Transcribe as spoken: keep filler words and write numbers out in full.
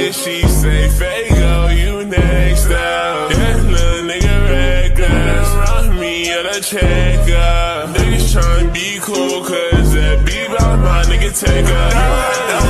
nigga, she say, Fago, you next up. Yeah, little nigga reckless. Around me at a check-up. Niggas tryna be cool, cause that beat by my nigga take up.